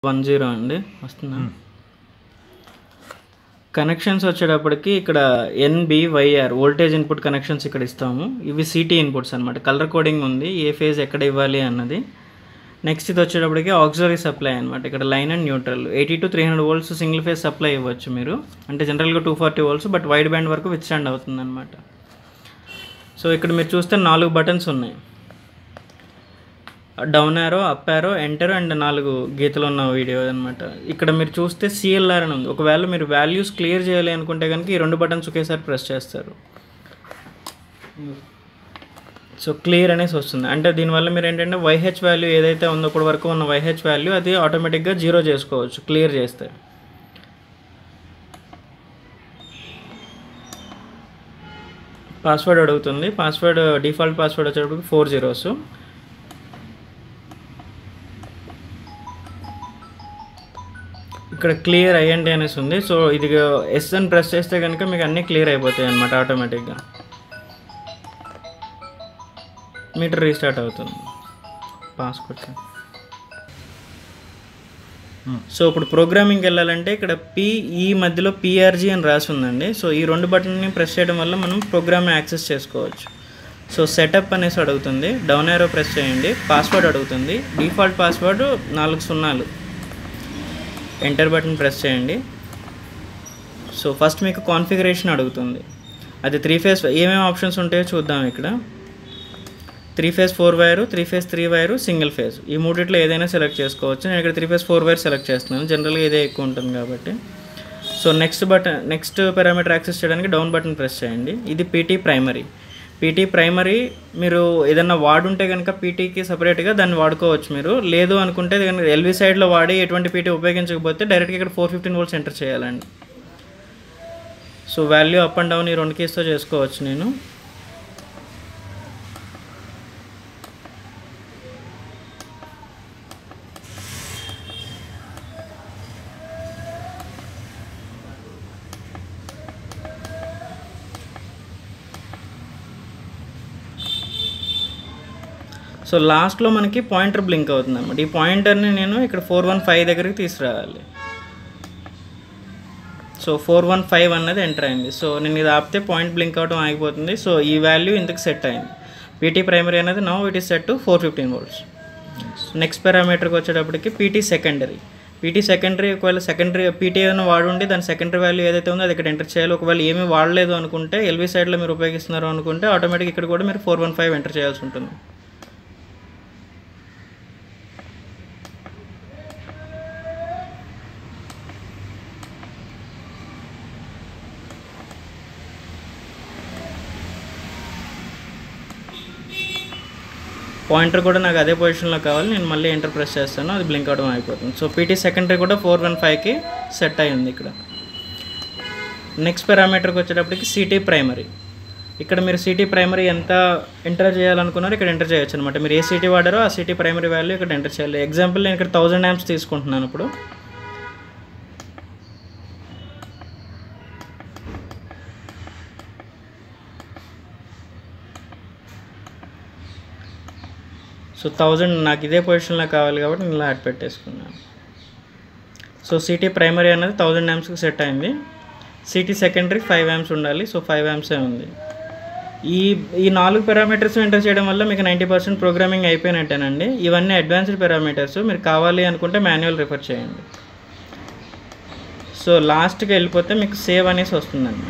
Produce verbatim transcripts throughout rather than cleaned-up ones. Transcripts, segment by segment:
One zero అండి వస్తుందా. Connections వచ్చేటప్పటికి ఇక్కడ ఎన్బివైఆర్ వోల్టేజ్ ఇన్పుట్ కనెక్షన్స్ ఇక్కడ ఇస్తాము. ఇవి సిటీ ఇన్పుట్స్ అనమాట. కలర్ కోడింగ్ ఉంది ఏ ఫేజ్ ఎక్కడ ఇవ్వాలి అన్నది. నెక్స్ట్ ఇది వచ్చేటప్పటికి ఆక్సిలరీ సప్లై అనమాట. ఇక్కడ line and neutral eighty to three hundred volts single phase supply ఇవ్వచ్చు మీరు. అంటే జనరల్గా two forty volts but wide band వరకు విత్ స్టాండ్ అవుతుంది అనమాట. సో ఇక్కడ మీరు చూస్తే నాలుగు బటన్స్ ఉన్నాయి. Down arrow, up arrow, enter and నాలుగు గీతలు ఉన్న వీడియో అనమాట. ఇక్కడ మీరు చూస్తే సిఎల్ఆర్ అని ఉంది. ఒకవేళ మీరు వాల్యూస్ క్లియర్ చేయాలి అనుకుంటే కనుక ఈ రెండు బటన్స్ ఒకేసారి ప్రెస్ చేస్తారు. సో క్లియర్ అనేసి వస్తుంది. అంటే దీనివల్ల మీరు ఏంటంటే వైహెచ్ వాల్యూ ఏదైతే ఉందో ఇప్పటి వరకు ఉన్న వైహెచ్ వాల్యూ అది ఆటోమేటిక్గా జీరో చేసుకోవచ్చు క్లియర్ చేస్తే. పాస్వర్డ్ అడుగుతుంది. పాస్వర్డ్ డిఫాల్ట్ పాస్వర్డ్ వచ్చేటప్పటికి ఫోర్ జీరోస్. ఇక్కడ క్లియర్ అయ్యండి అనేసి ఉంది. సో ఇది ఎస్ అని ప్రెస్ చేస్తే కనుక మీకు అన్నీ క్లియర్ అయిపోతాయి అన్నమాట ఆటోమేటిక్గా. మీటర్ రీస్టార్ట్ అవుతుంది. పాస్వర్డ్. సో ఇప్పుడు ప్రోగ్రామింగ్కి వెళ్ళాలంటే ఇక్కడ పిఈ మధ్యలో పిఆర్జీ అని రాసి ఉందండి. సో ఈ రెండు బటన్ని ప్రెస్ చేయడం వల్ల మనం ప్రోగ్రామ్ యాక్సెస్ చేసుకోవచ్చు. సో సెటప్ అనేసి అడుగుతుంది. డౌన్ యారో ప్రెస్ చేయండి. పాస్వర్డ్ అడుగుతుంది. డిఫాల్ట్ పాస్వర్డ్ నాలుగు సున్నాలు. ఎంటర్ బటన్ ప్రెస్ చేయండి. సో ఫస్ట్ మీకు కాన్ఫిగరేషన్ అడుగుతుంది. అది త్రీ ఫేజ్ ఏమేమి ఆప్షన్స్ ఉంటాయో చూద్దాం. ఇక్కడ three phase four wire, three phase three wire, single phase ఈ మూడిట్లో ఏదైనా సెలెక్ట్ చేసుకోవచ్చు. నేను ఇక్కడ three phase four wire select చేస్తున్నాను. జనరల్గా ఇదే ఎక్కువ ఉంటుంది కాబట్టి. So next button next parameter access చేయడానికి డౌన్ బటన్ ప్రెస్ చేయండి. ఇది పీటీ ప్రైమరీ. పీటీ ప్రైమరీ మీరు ఏదన్నా వాడుంటే కనుక పీటీకి సపరేట్గా దాన్ని వాడుకోవచ్చు మీరు. లేదు అనుకుంటే ఎల్వి సైడ్లో వాడి ఎటువంటి పీటీ ఉపయోగించకపోతే డైరెక్ట్గా ఇక్కడ ఫోర్ ఫిఫ్టీన్ వోల్ట్స్ ఎంటర్ చేయాలండి. So value up and down ఈ రెండు కీస్తో చేసుకోవచ్చు నేను. సో లాస్ట్లో మనకి పాయింటర్ బ్లింక్ అవుతుంది అన్నమాట. ఈ పాయింటర్ని నేను ఇక్కడ ఫోర్ వన్ ఫైవ్ దగ్గరికి తీసుకురావాలి. సో ఫోర్ వన్ ఫైవ్ అన్నది ఎంటర్ అయింది. సో నేను ఇది ఆపితే పాయింట్ బ్లింక్ అవడం ఆగిపోతుంది. సో ఈ వాల్యూ ఇందుకు సెట్ అయింది. పీటీ ప్రైమరీ అనేది now it is set to four fifteen volts. Next పారామీటర్కి వచ్చేటప్పటికి పీటీ సెకండరీ. పీటీ సెకండరీ ఒకవేళ సెకండరీ పీటీ ఏదైనా వాడుండి దాని సెకండరీ వాల్యూ ఏదైతే ఉందో అది ఇక్కడ ఎంటర్ చేయాలి. ఒకవేళ ఏమీ వాడలేదు అనుకుంటే ఎల్వి సైడ్లో మీరు ఉపయోగిస్తున్నారు అనుకుంటే ఆటోమేటిక్ ఇక్కడ కూడా మీరు ఫోర్ వన్ ఫైవ్ ఎంటర్ చేయాల్సి ఉంటుంది. పాయింటర్ కూడా నాకు అదే పొజిషన్లో కావాలి. నేను మళ్ళీ ఎంటర్ ప్రెస్ చేస్తాను. అది బ్లింక్ అవడం అయిపోతుంది. సో పీటీ సెకండరీ కూడా ఫోర్ వన్ ఫైవ్కి సెట్ అయ్యింది ఇక్కడ. నెక్స్ట్ పారామీటర్కి వచ్చేటప్పటికి సిటీ ప్రైమరీ. ఇక్కడ మీరు సిటీ ప్రైమరీ ఎంత ఎంటర్ చేయాలనుకున్నారో ఇక్కడ ఎంటర్ చేయొచ్చు అనమాట. మీరు ఏ సిటీ వాడారో ఆ సిటీ ప్రైమరీ వాల్యూ ఇక్కడ ఎంటర్ చేయాలి. ఎగ్జాంపుల్ నేను ఇక్కడ థౌజండ్ యాంప్స్ తీసుకుంటున్నాను. ఇప్పుడు సో థౌజండ్ నాకు ఇదే పొజిషన్లో కావాలి కాబట్టి నేను ఇలా యాడ్ పెట్టేసుకున్నాను. సో సిటీ ప్రైమరీ అనేది థౌజండ్ యాంప్స్కి సెట్ అయింది. సిటీ సెకండరీ ఫైవ్ యాంప్స్ ఉండాలి. సో ఫైవ్ యాంప్సే ఉంది. ఈ ఈ నాలుగు పారామీటర్స్ ఎంటర్ చేయడం వల్ల మీకు నైంటీ పర్సెంట్ ప్రోగ్రామింగ్ అయిపోయినట్టేనండి. ఇవన్నీ అడ్వాన్స్డ్ పారామీటర్స్. మీరు కావాలి అనుకుంటే మాన్యువల్ రిఫర్ చేయండి. సో లాస్ట్కి వెళ్ళిపోతే మీకు సేవ్ అనేసి వస్తుందండి.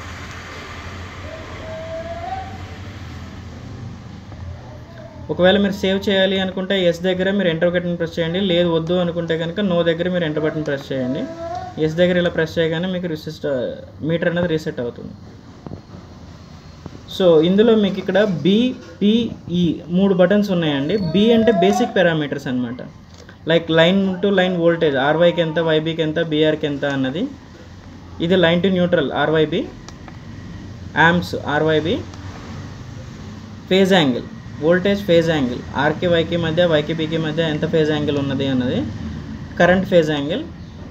ఒకవేళ మీరు సేవ్ చేయాలి అనుకుంటే ఎస్ దగ్గర మీరు ఎంటర్ బటన్ ప్రెస్ చేయండి. లేదు వద్దు అనుకుంటే కనుక నో దగ్గర మీరు ఎంటర్ బటన్ ప్రెస్ చేయండి. ఎస్ దగ్గర ఇలా ప్రెస్ చేయగానే మీకు రీసెట్ మీటర్ అనేది రీసెట్ అవుతుంది. సో ఇందులో మీకు ఇక్కడ బిపిఈ మూడు బటన్స్ ఉన్నాయండి. బి అంటే బేసిక్ పారామీటర్స్ అనమాట. Like line to line voltage ఆర్వైకి ఎంత, వైబీకి ఎంత, బీఆర్కి ఎంత అన్నది. ఇది line to neutral RYB, amps RYB, phase angle voltage phase angle ఆర్కి వైకి మధ్య, వైకి బీకి మధ్య ఎంత ఫేజ్ యాంగిల్ ఉన్నది అన్నది, current phase angle,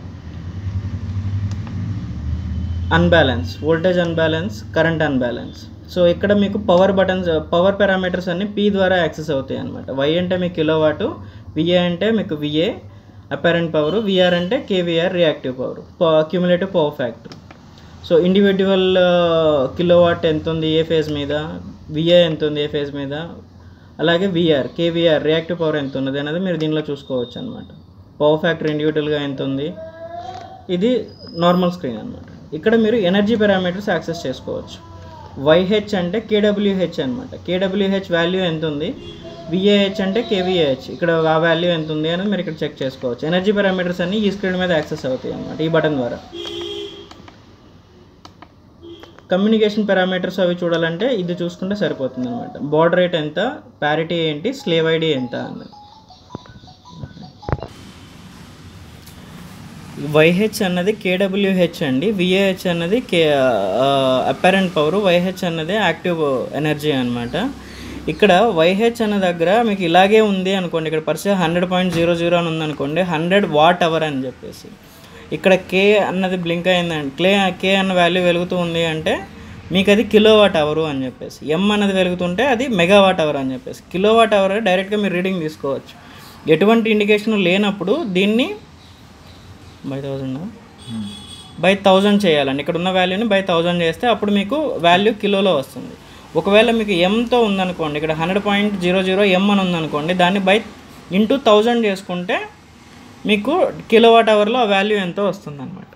unbalance voltage unbalance, current unbalance. So ఇక్కడ మీకు పవర్ బటన్స్ పవర్ పారామీటర్స్ అన్ని పీ ద్వారా యాక్సెస్ అవుతాయి అనమాట. వై అంటే మీకు కిలోవాటు, విఏ అంటే మీకు విఏ, అపారెంట్ పవర్, విఆర్ అంటే KVR reactive power, cumulative power factor. So individual kilowatt ఎంత ఉంది ఏ ఫేజ్ మీద, విఏ ఎంత ఉంది ఏ ఫేజ్ మీద, అలాగే విఆర్ కేవీఆర్ రియాక్టివ్ పవర్ ఎంత ఉన్నది అనేది మీరు దీనిలో చూసుకోవచ్చు అనమాట. పవర్ ఫ్యాక్టర్ ఇండివిజువల్గా ఎంత ఉంది, ఇది నార్మల్ స్క్రీన్ అనమాట. ఇక్కడ మీరు ఎనర్జీ పారామీటర్స్ యాక్సెస్ చేసుకోవచ్చు. వైహెచ్ అంటే కేడబ్ల్యూహెచ్ అనమాట. కేడబ్ల్యూహెచ్ వాల్యూ ఎంత ఉంది, విఏహెచ్ అంటే కేవీఏహెచ్, ఇక్కడ ఆ వాల్యూ ఎంత ఉంది అనేది మీరు ఇక్కడ చెక్ చేసుకోవచ్చు. ఎనర్జీ పారామీటర్స్ అన్నీ ఈ స్క్రీన్ మీద యాక్సెస్ అవుతాయి అన్నమాట ఈ బటన్ ద్వారా. కమ్యూనికేషన్ పారామీటర్స్ అవి చూడాలంటే ఇది చూసుకుంటే సరిపోతుంది అనమాట. బార్డర్ రేట్ ఎంత, ప్యారిటీ ఏంటి, స్లేవ్ ఐడి ఎంత అన్నది. వైహెచ్ అన్నది కేడబ్ల్యూహెచ్ అండి, విఏహెచ్ అన్నది కే అపారెంట్ పవర్, వైహెచ్ అన్నది యాక్టివ్ ఎనర్జీ అనమాట. ఇక్కడ వైహెచ్ అన్న దగ్గర మీకు ఇలాగే ఉంది అనుకోండి, ఇక్కడ percent hundred point zero zero అని ఉందనుకోండి, హండ్రెడ్ వాట్ అవర్ అని చెప్పేసి. ఇక్కడ కే అన్నది బ్లింక్ అయిందండి, క్లే కే అన్న వాల్యూ వెలుగుతూ ఉంది అంటే మీకు అది కిలో వాట్ అవరు అని చెప్పేసి. ఎం అన్నది వెలుగుతుంటే అది మెగావాట్ అవర్ అని చెప్పేసి. కిలో వాట్ అవర్ డైరెక్ట్గా మీరు రీడింగ్ తీసుకోవచ్చు. ఎటువంటి ఇండికేషన్ లేనప్పుడు దీన్ని బై థౌజండ్ బై థౌజండ్ చేయాలండి. ఇక్కడ ఉన్న వాల్యూని బై థౌజండ్ చేస్తే అప్పుడు మీకు వాల్యూ కిలోలో వస్తుంది. ఒకవేళ మీకు ఎంతో ఉందనుకోండి, ఇక్కడ hundred point zero zero M అని ఉందనుకోండి, దాన్ని బై ఇంటూ థౌజండ్ చేసుకుంటే మీకు కిలోవాట్ అవర్లో ఆ వాల్యూ ఎంతో వస్తుంది అన్నమాట.